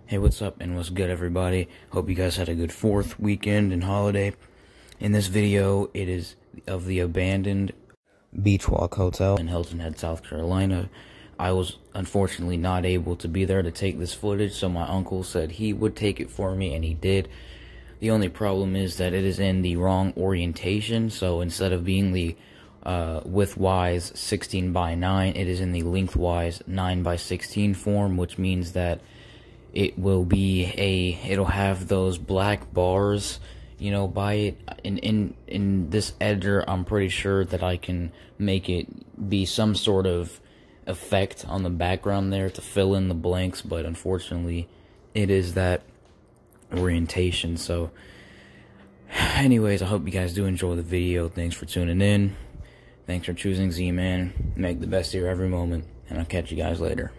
Hey, what's up and what's good, everybody? Hope you guys had a good 4th weekend and holiday. In this video, it is of the abandoned Beachwalk Hotel in Hilton Head, South Carolina. I was unfortunately not able to be there to take this footage, so my uncle said he would take it for me, and he did. The only problem is that it is in the wrong orientation, so instead of being the width-wise 16 by 9, it is in the lengthwise 9 by 16 form, which means that it'll have those black bars, you know, by it. In this editor, I'm pretty sure that I can make it be some sort of effect on the background there to fill in the blanks, but unfortunately, it is that orientation. So, anyways, I hope you guys do enjoy the video. Thanks for tuning in. Thanks for choosing Z-Man. Make the best of your every moment, and I'll catch you guys later.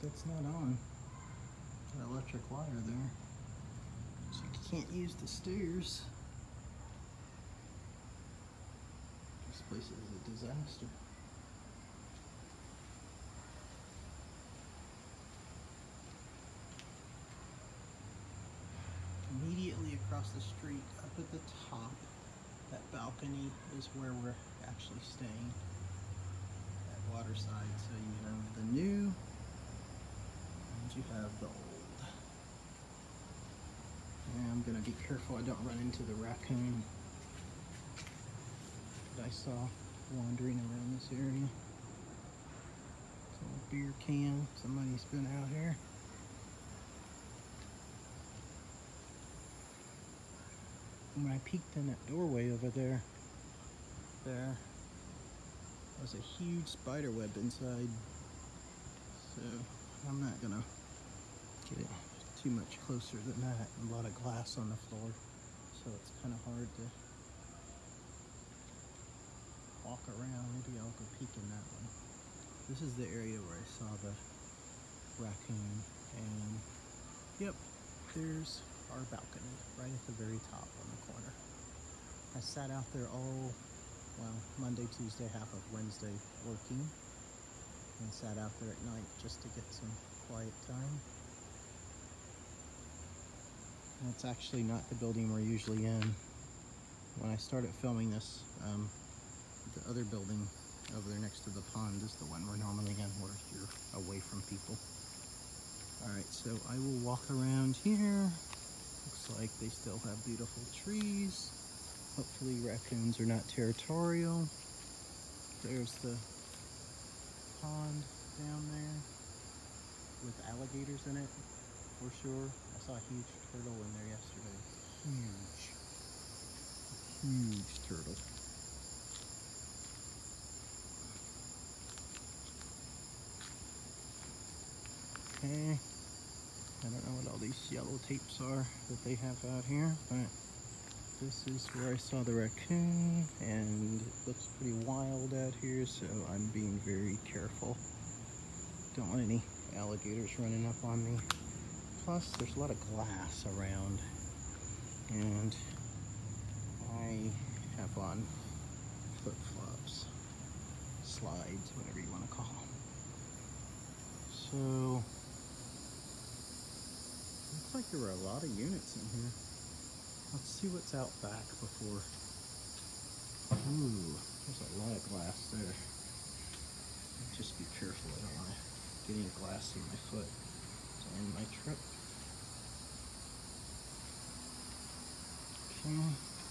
that's not on. Got electric wire there. So you can't use the stairs. This place is a disaster. Immediately across the street, up at the top, that balcony is where we're actually staying. That water side, so you have the new and you have the old. And I'm gonna be careful I don't run into the raccoon that I saw wandering around this area. It's a beer can, somebody's been out here. When I peeked in that doorway over there, there was a huge spider web inside. So I'm not gonna get it too much closer than that. A lot of glass on the floor, so it's kind of hard to walk around. Maybe I'll go peek in that one. This is the area where I saw the raccoon, and yep, there's our balcony right at the very top on the corner. I sat out there all, well, Monday, Tuesday, half of Wednesday working, and sat out there at night just to get some quiet time. And it's actually not the building we're usually in. When I started filming this, the other building over there next to the pond is the one we're normally in, where you're away from people. Alright, so I will walk around here. Looks like they still have beautiful trees. Hopefully raccoons are not territorial. There's the pond down there with alligators in it, for sure. I saw a huge turtle in there yesterday. Huge turtle. Okay. I don't know what all these yellow tapes are that they have out here, but this is where I saw the raccoon, and it looks pretty wild out here, so I'm being very careful. Don't want any alligators running up on me. Plus, there's a lot of glass around, and I have on flip-flops, slides, whatever you want to call them. So looks like there were a lot of units in here. Let's see what's out back before. Ooh, there's a lot of glass there. Just be careful, I don't want to get any glass in my foot during my trip. Okay.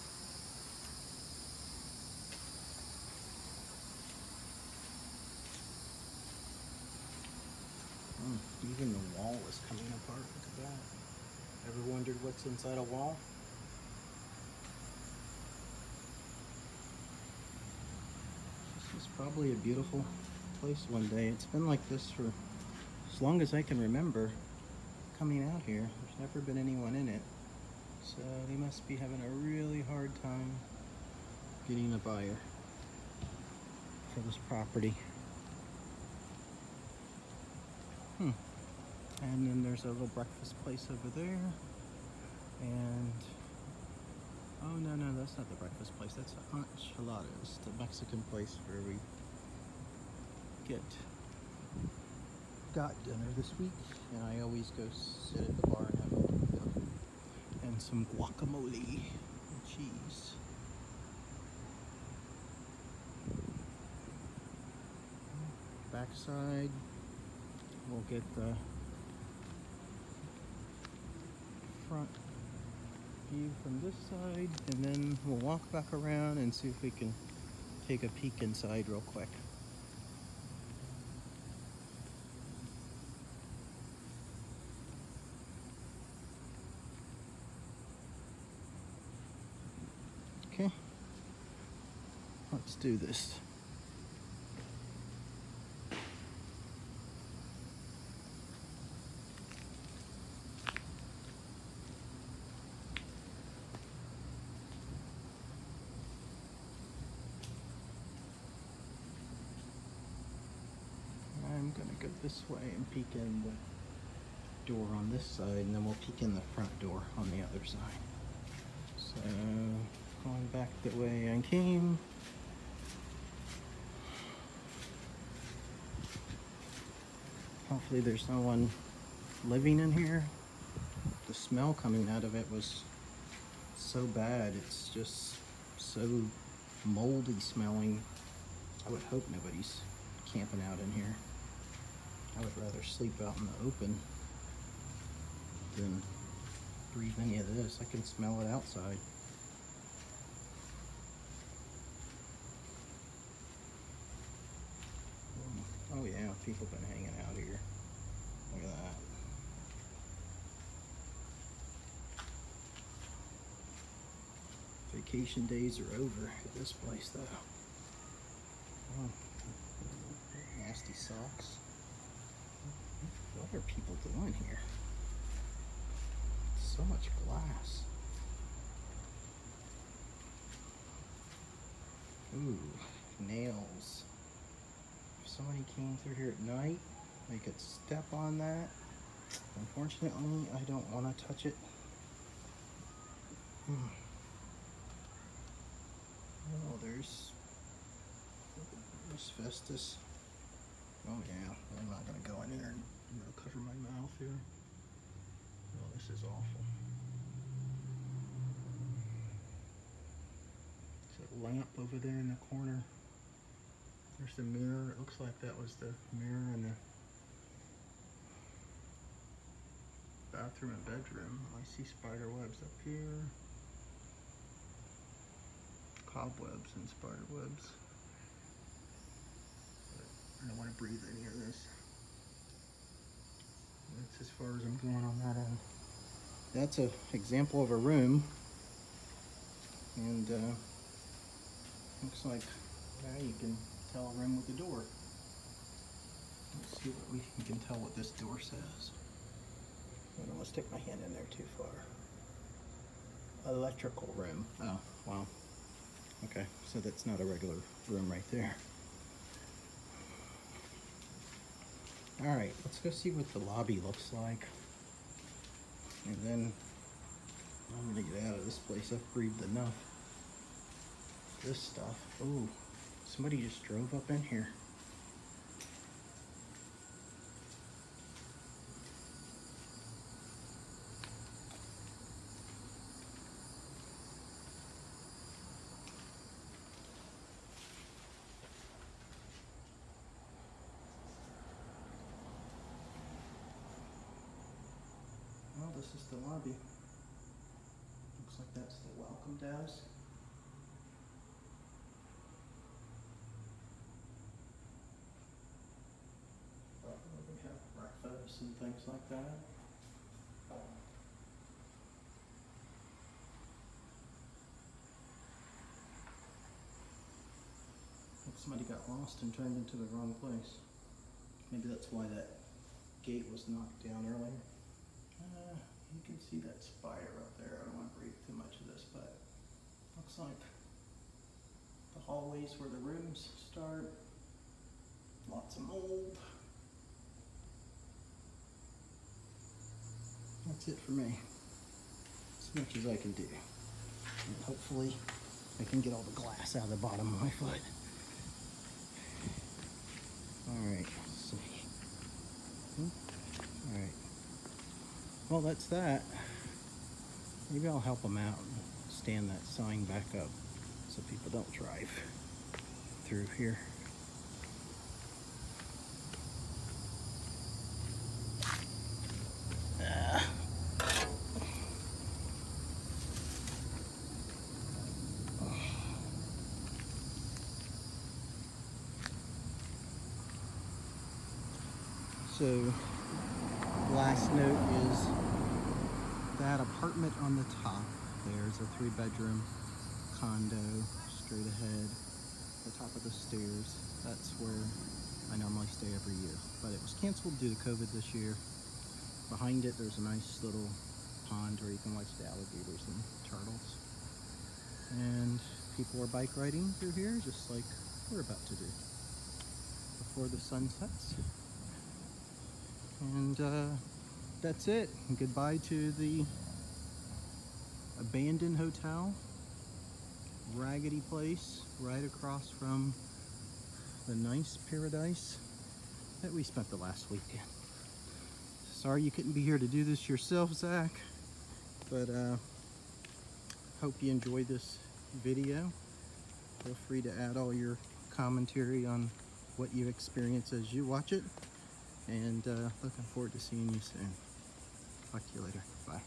Even the wall is coming apart. Look at that. Ever wondered what's inside a wall? This is probably a beautiful place one day. It's been like this for as long as I can remember coming out here. There's never been anyone in it. So they must be having a really hard time getting a buyer for this property. And then there's a little breakfast place over there. And oh no, that's not the breakfast place. That's Enchiladas, the Mexican place where we got dinner this week. And I always go sit at the bar and have a burrito and some guacamole and cheese. Backside, we'll get the front view from this side, and then we'll walk back around and see if we can take a peek inside real quick. Okay, let's do this. I'm gonna go this way and peek in the door on this side, and then we'll peek in the front door on the other side. So, going back the way I came. Hopefully there's no one living in here. The smell coming out of it was so bad. It's just so moldy smelling. I would hope nobody's camping out in here. I would rather sleep out in the open than breathe any of this. I can smell it outside. Oh yeah, people been hanging out here. Look at that. Vacation days are over at this place though. Oh, nasty socks. What are people doing here? So much glass. Ooh, nails. If somebody came through here at night, they could step on that. Unfortunately, I don't want to touch it. Oh, there's asbestos. Oh yeah, I'm not gonna go in there and cover my mouth here. Oh, this is awful. There's a lamp over there in the corner. There's the mirror. It looks like that was the mirror in the bathroom and bedroom. I see spider webs up here. Cobwebs and spider webs. But I don't want to breathe any of this. That's as far as I'm going on that end. That's an example of a room. And looks like now you can tell a room with a door. Let's see what we can tell what this door says. I don't want to stick my hand in there too far. Electrical room. Oh, wow. Okay, so that's not a regular room right there. All right, let's go see what the lobby looks like. And then I'm gonna get out of this place. I've breathed enough. This stuff. Oh, somebody just drove up in here. Well, this is the lobby. Looks like that's the welcome desk. We have breakfast and things like that. Somebody got lost and turned into the wrong place. Maybe that's why that gate was knocked down earlier. You can see that spider up there. I don't want to breathe too much of this, but looks like the hallways where the rooms start. Lots of mold. That's it for me. As much as I can do. And hopefully I can get all the glass out of the bottom of my foot. Alright, let's see. Alright. Well, that's that. Maybe I'll help them out and stand that sign back up so people don't drive through here. So, last note is that apartment on the top, there's a 3-bedroom condo straight ahead, the top of the stairs. That's where I normally stay every year, but it was canceled due to COVID this year. Behind it, there's a nice little pond where you can watch the alligators and turtles. And people are bike riding through here, just like we're about to do, before the sun sets. And that's it. Goodbye to the abandoned hotel. Raggedy place right across from the nice paradise that we spent the last weekend. Sorry you couldn't be here to do this yourself, Zach, but hope you enjoyed this video. Feel free to add all your commentary on what you experience as you watch it, and looking forward to seeing you soon. Talk to you later. Bye.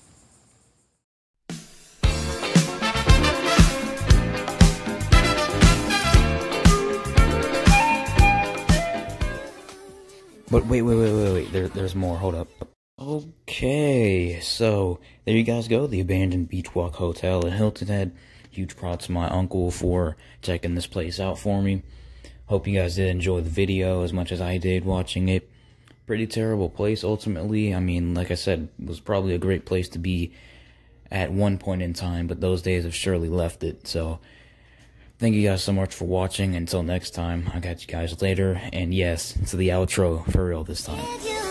But wait, there's more, hold up. Okay, so there you guys go, the abandoned Beachwalk Hotel in Hilton Head. Huge props to my uncle for checking this place out for me. Hope you guys did enjoy the video as much as I did watching it. Pretty terrible place, ultimately. I mean, like I said, it was probably a great place to be at one point in time, but those days have surely left it, so thank you guys so much for watching. Until next time, I'll catch you guys later. And yes, it's the outro for real this time.